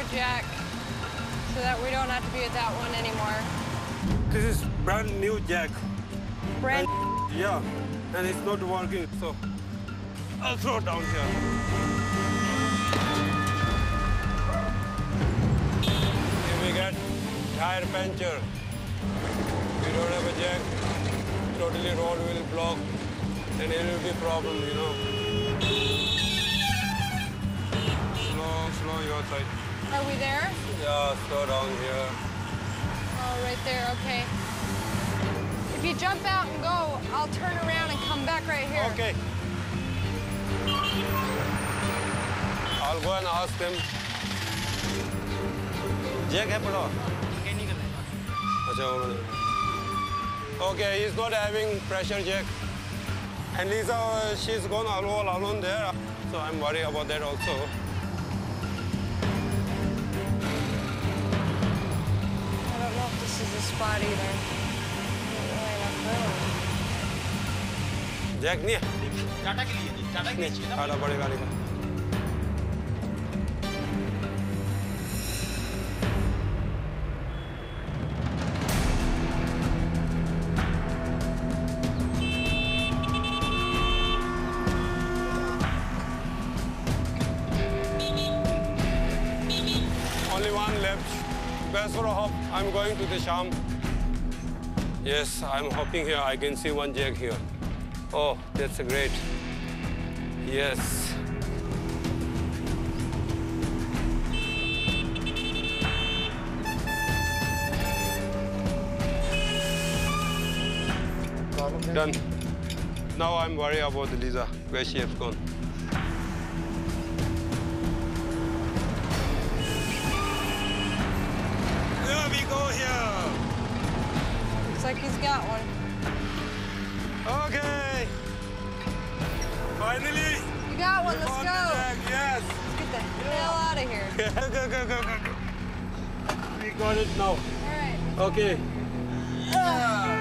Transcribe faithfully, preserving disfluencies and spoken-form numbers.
jack so that we don't have to be at that one anymore. This is brand new jack. Brand and, yeah, and it's not working, so I'll throw it down here. If we get tire puncture, we don't have a jack, totally road will block, and it will be a problem, you know. Slow, slow your side. Are we there? Yeah, slow down here. Oh, right there, okay. If you jump out and go, I'll turn around and come back right here. Okay. I'll go and ask them. Jack hai pado? Okay, he's not having pressure jack. And Lisa, she's gone all alone there. So I'm worried about that also. I don't know if this is the spot either. Jack नहीं है? टाटा के लिए नहीं, टाटा के लिए चाहिए ना? टाटा बड़ी गाड़ी का। Only one left. Best for a hop. I'm going to the Sham. Yes, I'm hopping here. I can see one jack here. Oh, that's great. Yes. Done. Now I'm worried about Lisa, where she has gone. Here we go here. Looks like he's got one. Okay. Finally. You got one, let's go. Yes. Let's get the hell out of here. Go, go, go, go, go. We got it now. All right. Okay. Uh.